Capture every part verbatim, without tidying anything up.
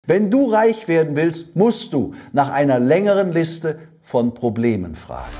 Wenn du reich werden willst, musst du nach einer längeren Liste von Problemen fragen.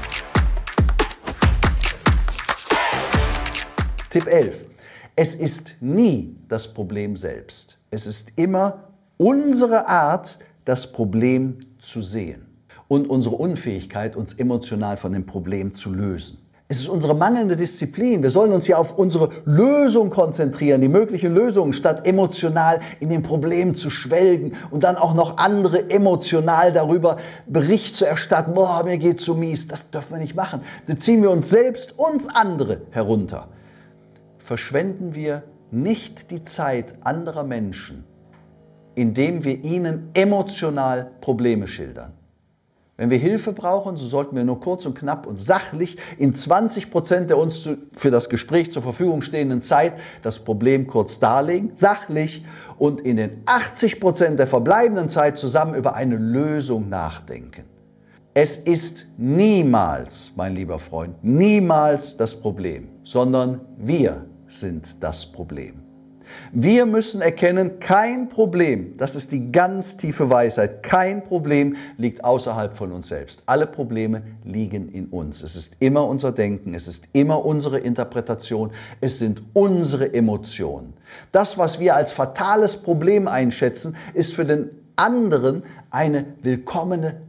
Tipp elf. Es ist nie das Problem selbst. Es ist immer unsere Art, das Problem zu sehen und unsere Unfähigkeit, uns emotional von dem Problem zu lösen. Es ist unsere mangelnde Disziplin. Wir sollen uns ja auf unsere Lösung konzentrieren, die möglichen Lösungen, statt emotional in dem Problem zu schwelgen und dann auch noch andere emotional darüber Bericht zu erstatten. Boah, mir geht's so mies. Das dürfen wir nicht machen. Da ziehen wir uns selbst, uns andere herunter. Verschwenden wir nicht die Zeit anderer Menschen, indem wir ihnen emotional Probleme schildern. Wenn wir Hilfe brauchen, so sollten wir nur kurz und knapp und sachlich in zwanzig Prozent der uns für das Gespräch zur Verfügung stehenden Zeit das Problem kurz darlegen, sachlich, und in den achtzig Prozent der verbleibenden Zeit zusammen über eine Lösung nachdenken. Es ist niemals, mein lieber Freund, niemals das Problem, sondern wir sind das Problem. Wir müssen erkennen, kein Problem, das ist die ganz tiefe Weisheit, kein Problem liegt außerhalb von uns selbst. Alle Probleme liegen in uns. Es ist immer unser Denken, es ist immer unsere Interpretation, es sind unsere Emotionen. Das, was wir als fatales Problem einschätzen, ist für den anderen eine willkommene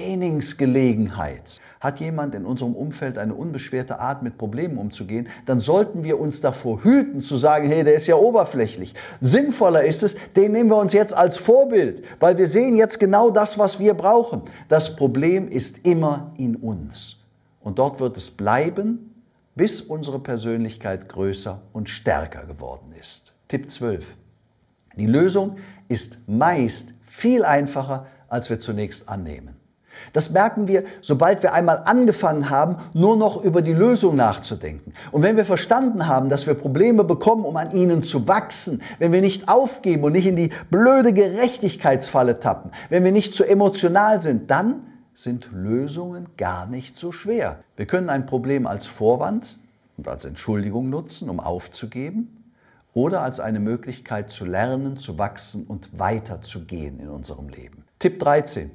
Trainingsgelegenheit. Hat jemand in unserem Umfeld eine unbeschwerte Art, mit Problemen umzugehen, dann sollten wir uns davor hüten, zu sagen, hey, der ist ja oberflächlich. Sinnvoller ist es, den nehmen wir uns jetzt als Vorbild, weil wir sehen jetzt genau das, was wir brauchen. Das Problem ist immer in uns. Und dort wird es bleiben, bis unsere Persönlichkeit größer und stärker geworden ist. Tipp zwölf. Die Lösung ist meist viel einfacher, als wir zunächst annehmen. Das merken wir, sobald wir einmal angefangen haben, nur noch über die Lösung nachzudenken. Und wenn wir verstanden haben, dass wir Probleme bekommen, um an ihnen zu wachsen, wenn wir nicht aufgeben und nicht in die blöde Gerechtigkeitsfalle tappen, wenn wir nicht zu emotional sind, dann sind Lösungen gar nicht so schwer. Wir können ein Problem als Vorwand und als Entschuldigung nutzen, um aufzugeben, oder als eine Möglichkeit zu lernen, zu wachsen und weiterzugehen in unserem Leben. Tipp dreizehn.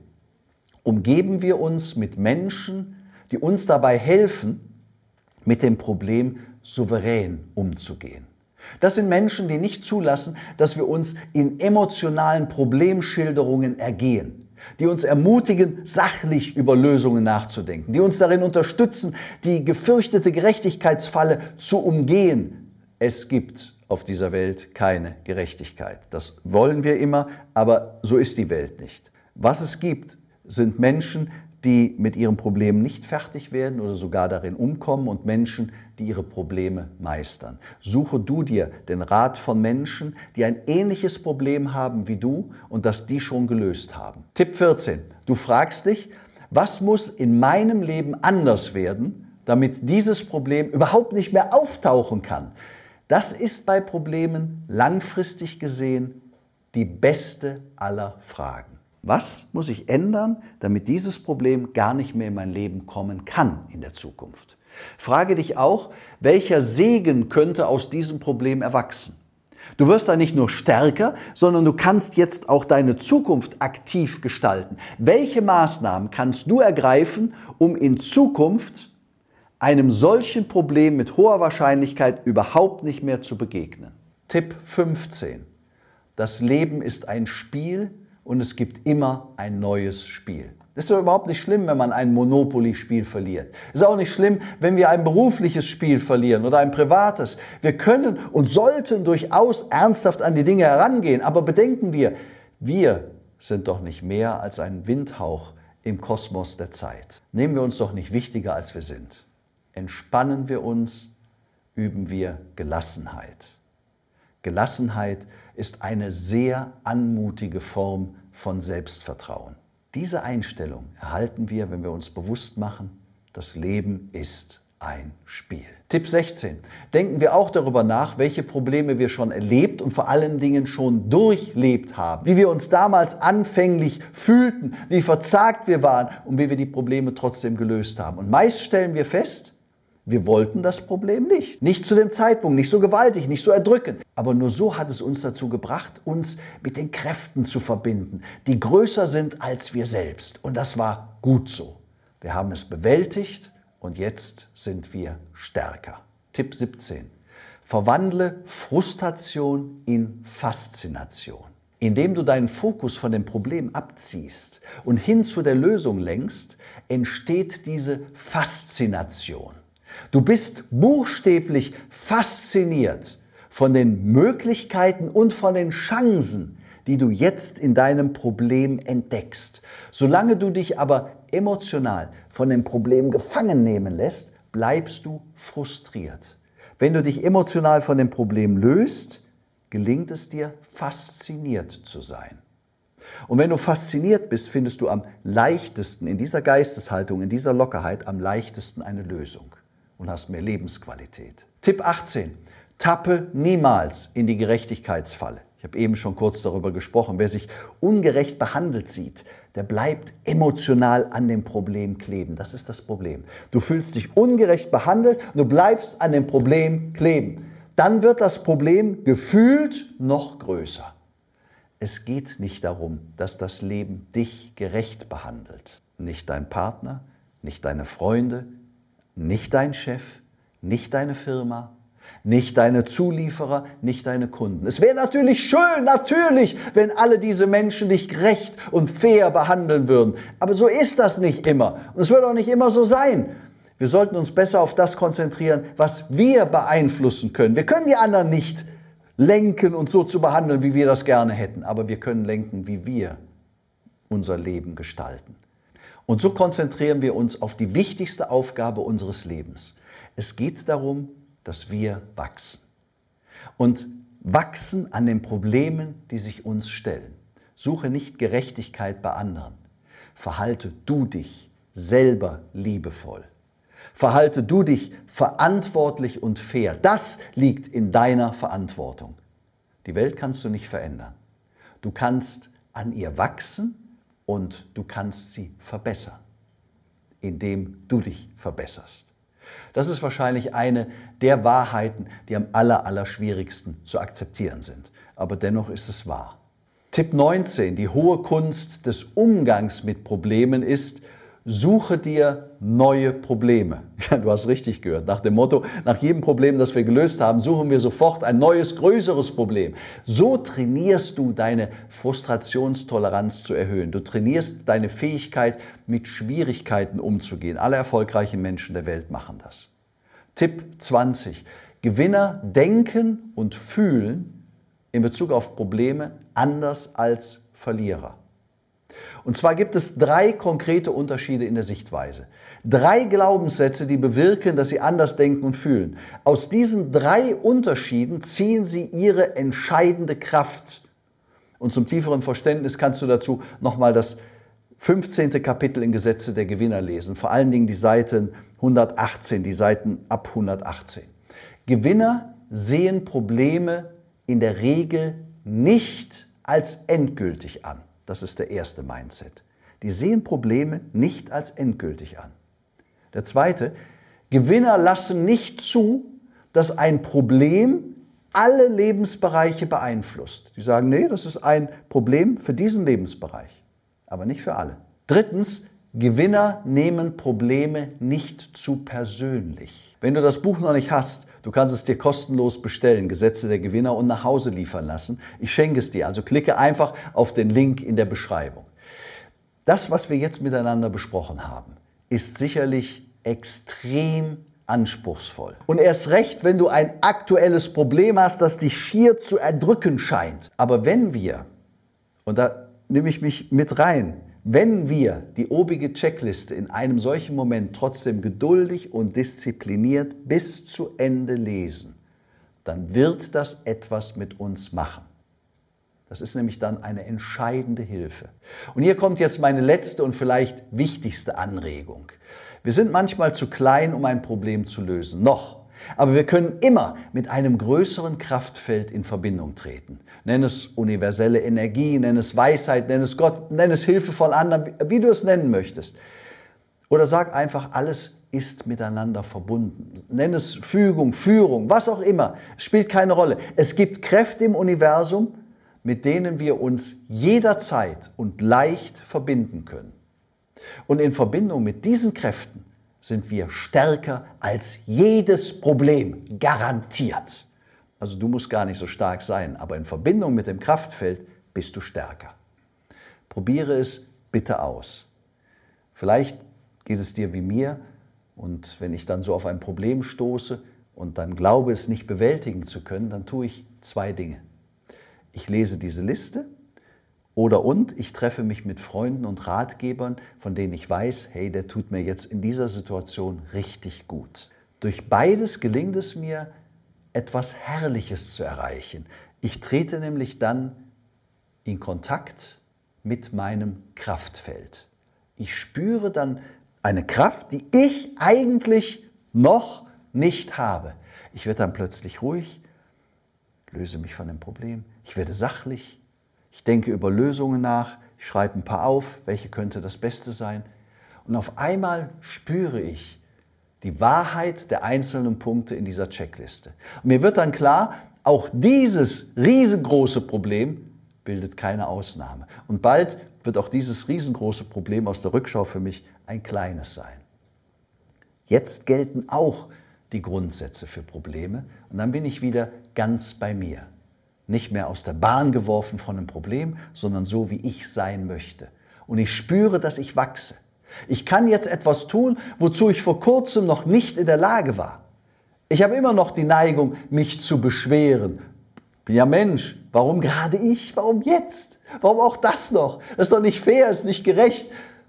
Umgeben wir uns mit Menschen, die uns dabei helfen, mit dem Problem souverän umzugehen. Das sind Menschen, die nicht zulassen, dass wir uns in emotionalen Problemschilderungen ergehen, die uns ermutigen, sachlich über Lösungen nachzudenken, die uns darin unterstützen, die gefürchtete Gerechtigkeitsfalle zu umgehen. Es gibt auf dieser Welt keine Gerechtigkeit. Das wollen wir immer, aber so ist die Welt nicht. Was es gibt, sind Menschen, die mit ihren Problemen nicht fertig werden oder sogar darin umkommen, und Menschen, die ihre Probleme meistern. Suche du dir den Rat von Menschen, die ein ähnliches Problem haben wie du und das die schon gelöst haben. Tipp vierzehn. Du fragst dich, was muss in meinem Leben anders werden, damit dieses Problem überhaupt nicht mehr auftauchen kann? Das ist bei Problemen langfristig gesehen die beste aller Fragen. Was muss ich ändern, damit dieses Problem gar nicht mehr in mein Leben kommen kann in der Zukunft? Frage dich auch, welcher Segen könnte aus diesem Problem erwachsen? Du wirst da nicht nur stärker, sondern du kannst jetzt auch deine Zukunft aktiv gestalten. Welche Maßnahmen kannst du ergreifen, um in Zukunft einem solchen Problem mit hoher Wahrscheinlichkeit überhaupt nicht mehr zu begegnen? Tipp fünfzehn. Das Leben ist ein Spiel, und es gibt immer ein neues Spiel. Es ist doch überhaupt nicht schlimm, wenn man ein Monopoly-Spiel verliert. Es ist auch nicht schlimm, wenn wir ein berufliches Spiel verlieren oder ein privates. Wir können und sollten durchaus ernsthaft an die Dinge herangehen. Aber bedenken wir, wir sind doch nicht mehr als ein Windhauch im Kosmos der Zeit. Nehmen wir uns doch nicht wichtiger, als wir sind. Entspannen wir uns, üben wir Gelassenheit. Gelassenheit ist eine sehr anmutige Form von Selbstvertrauen. Diese Einstellung erhalten wir, wenn wir uns bewusst machen, das Leben ist ein Spiel. Tipp sechzehn. Denken wir auch darüber nach, welche Probleme wir schon erlebt und vor allen Dingen schon durchlebt haben. Wie wir uns damals anfänglich fühlten, wie verzagt wir waren und wie wir die Probleme trotzdem gelöst haben. Und meist stellen wir fest, Wir wollten das Problem nicht. Nicht zu dem Zeitpunkt, nicht so gewaltig, nicht so erdrückend. Aber nur so hat es uns dazu gebracht, uns mit den Kräften zu verbinden, die größer sind als wir selbst. Und das war gut so. Wir haben es bewältigt und jetzt sind wir stärker. Tipp siebzehn. Verwandle Frustration in Faszination. Indem du deinen Fokus von dem Problem abziehst und hin zu der Lösung lenkst, entsteht diese Faszination. Du bist buchstäblich fasziniert von den Möglichkeiten und von den Chancen, die du jetzt in deinem Problem entdeckst. Solange du dich aber emotional von dem Problem gefangen nehmen lässt, bleibst du frustriert. Wenn du dich emotional von dem Problem löst, gelingt es dir, fasziniert zu sein. Und wenn du fasziniert bist, findest du am leichtesten in dieser Geisteshaltung, in dieser Lockerheit am leichtesten eine Lösung und hast mehr Lebensqualität. Tipp achtzehn. Tappe niemals in die Gerechtigkeitsfalle. Ich habe eben schon kurz darüber gesprochen. Wer sich ungerecht behandelt sieht, der bleibt emotional an dem Problem kleben. Das ist das Problem. Du fühlst dich ungerecht behandelt, du bleibst an dem Problem kleben. Dann wird das Problem gefühlt noch größer. Es geht nicht darum, dass das Leben dich gerecht behandelt. Nicht dein Partner, nicht deine Freunde, nicht dein Chef, nicht deine Firma, nicht deine Zulieferer, nicht deine Kunden. Es wäre natürlich schön, natürlich, wenn alle diese Menschen dich gerecht und fair behandeln würden. Aber so ist das nicht immer. Und es wird auch nicht immer so sein. Wir sollten uns besser auf das konzentrieren, was wir beeinflussen können. Wir können die anderen nicht lenken und so zu behandeln, wie wir das gerne hätten. Aber wir können lenken, wie wir unser Leben gestalten. Und so konzentrieren wir uns auf die wichtigste Aufgabe unseres Lebens. Es geht darum, dass wir wachsen. Und wachsen an den Problemen, die sich uns stellen. Suche nicht Gerechtigkeit bei anderen. Verhalte du dich selber liebevoll. Verhalte du dich verantwortlich und fair. Das liegt in deiner Verantwortung. Die Welt kannst du nicht verändern. Du kannst an ihr wachsen und du kannst sie verbessern, indem du dich verbesserst. Das ist wahrscheinlich eine der Wahrheiten, die am aller, aller schwierigsten zu akzeptieren sind. Aber dennoch ist es wahr. Tipp neunzehn, die hohe Kunst des Umgangs mit Problemen ist, suche dir neue Probleme. Ja, du hast richtig gehört. Nach dem Motto, nach jedem Problem, das wir gelöst haben, suchen wir sofort ein neues, größeres Problem. So trainierst du deine Frustrationstoleranz zu erhöhen. Du trainierst deine Fähigkeit, mit Schwierigkeiten umzugehen. Alle erfolgreichen Menschen der Welt machen das. Tipp zwanzig. Gewinner denken und fühlen in Bezug auf Probleme anders als Verlierer. Und zwar gibt es drei konkrete Unterschiede in der Sichtweise. Drei Glaubenssätze, die bewirken, dass sie anders denken und fühlen. Aus diesen drei Unterschieden ziehen sie ihre entscheidende Kraft. Und zum tieferen Verständnis kannst du dazu nochmal das fünfzehnte Kapitel in Gesetze der Gewinner lesen. Vor allen Dingen die Seiten hundertachtzehn, die Seiten ab hundertachtzehn. Gewinner sehen Probleme in der Regel nicht als endgültig an. Das ist der erste Mindset. Die sehen Probleme nicht als endgültig an. Der zweite, Gewinner lassen nicht zu, dass ein Problem alle Lebensbereiche beeinflusst. Die sagen, nee, das ist ein Problem für diesen Lebensbereich, aber nicht für alle. Drittens, Gewinner nehmen Probleme nicht zu persönlich. Wenn du das Buch noch nicht hast, du kannst es dir kostenlos bestellen, Gesetze der Gewinner, und nach Hause liefern lassen. Ich schenke es dir, also klicke einfach auf den Link in der Beschreibung. Das, was wir jetzt miteinander besprochen haben, ist sicherlich extrem anspruchsvoll. Und erst recht, wenn du ein aktuelles Problem hast, das dich schier zu erdrücken scheint. Aber wenn wir, und da nehme ich mich mit rein, wenn wir die obige Checkliste in einem solchen Moment trotzdem geduldig und diszipliniert bis zu Ende lesen, dann wird das etwas mit uns machen. Das ist nämlich dann eine entscheidende Hilfe. Und hier kommt jetzt meine letzte und vielleicht wichtigste Anregung. Wir sind manchmal zu klein, um ein Problem zu lösen, noch. Aber wir können immer mit einem größeren Kraftfeld in Verbindung treten. Nenn es universelle Energie, nenn es Weisheit, nenn es Gott, nenn es Hilfe von anderen, wie du es nennen möchtest. Oder sag einfach, alles ist miteinander verbunden. Nenn es Fügung, Führung, was auch immer. Es spielt keine Rolle. Es gibt Kräfte im Universum, mit denen wir uns jederzeit und leicht verbinden können. Und in Verbindung mit diesen Kräften sind wir stärker als jedes Problem, garantiert. Also du musst gar nicht so stark sein, aber in Verbindung mit dem Kraftfeld bist du stärker. Probiere es bitte aus. Vielleicht geht es dir wie mir und wenn ich dann so auf ein Problem stoße und dann glaube, es nicht bewältigen zu können, dann tue ich zwei Dinge. Ich lese diese Liste oder und ich treffe mich mit Freunden und Ratgebern, von denen ich weiß, hey, der tut mir jetzt in dieser Situation richtig gut. Durch beides gelingt es mir, etwas Herrliches zu erreichen. Ich trete nämlich dann in Kontakt mit meinem Kraftfeld. Ich spüre dann eine Kraft, die ich eigentlich noch nicht habe. Ich werde dann plötzlich ruhig, löse mich von dem Problem, ich werde sachlich, ich denke über Lösungen nach, ich schreibe ein paar auf, welche könnte das Beste sein. Und auf einmal spüre ich die Wahrheit der einzelnen Punkte in dieser Checkliste. Und mir wird dann klar, auch dieses riesengroße Problem bildet keine Ausnahme. Und bald wird auch dieses riesengroße Problem aus der Rückschau für mich ein kleines sein. Jetzt gelten auch die Grundsätze für Probleme und dann bin ich wieder ganz bei mir. Nicht mehr aus der Bahn geworfen von einem Problem, sondern so, wie ich sein möchte. Und ich spüre, dass ich wachse. Ich kann jetzt etwas tun, wozu ich vor kurzem noch nicht in der Lage war. Ich habe immer noch die Neigung, mich zu beschweren. Bin ja Mensch, warum gerade ich? Warum jetzt? Warum auch das noch? Das ist doch nicht fair, ist nicht gerecht.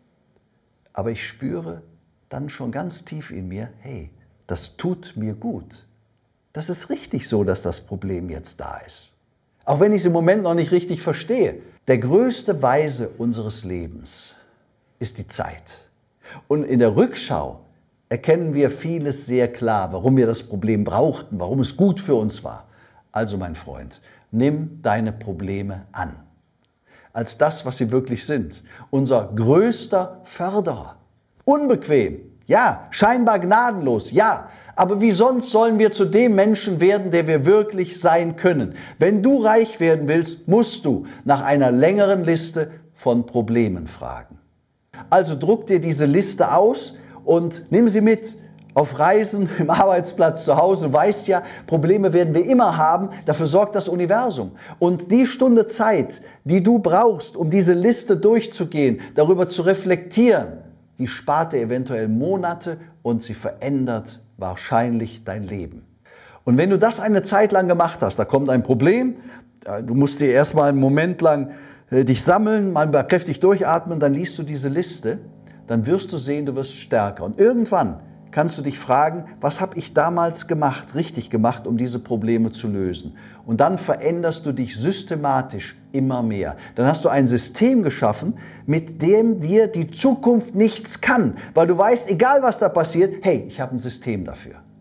Aber ich spüre dann schon ganz tief in mir, hey, das tut mir gut. Das ist richtig so, dass das Problem jetzt da ist. Auch wenn ich es im Moment noch nicht richtig verstehe. Der größte Weise unseres Lebens ist die Zeit. Und in der Rückschau erkennen wir vieles sehr klar, warum wir das Problem brauchten, warum es gut für uns war. Also mein Freund, nimm deine Probleme an. Als das, was sie wirklich sind. Unser größter Förderer. Unbequem, ja. Scheinbar gnadenlos, ja. Aber wie sonst sollen wir zu dem Menschen werden, der wir wirklich sein können? Wenn du reich werden willst, musst du nach einer längeren Liste von Problemen fragen. Also druck dir diese Liste aus und nimm sie mit auf Reisen, im Arbeitsplatz, zu Hause. Du weißt ja, Probleme werden wir immer haben, dafür sorgt das Universum. Und die Stunde Zeit, die du brauchst, um diese Liste durchzugehen, darüber zu reflektieren, die spart dir eventuell Monate und sie verändert wahrscheinlich dein Leben. Und wenn du das eine Zeit lang gemacht hast, da kommt ein Problem, du musst dir erstmal einen Moment lang äh, dich sammeln, mal kräftig durchatmen, dann liest du diese Liste, dann wirst du sehen, du wirst stärker. Und irgendwann kannst du dich fragen, was habe ich damals gemacht, richtig gemacht, um diese Probleme zu lösen? Und dann veränderst du dich systematisch immer mehr. Dann hast du ein System geschaffen, mit dem dir die Zukunft nichts kann, weil du weißt, egal was da passiert, hey, ich habe ein System dafür.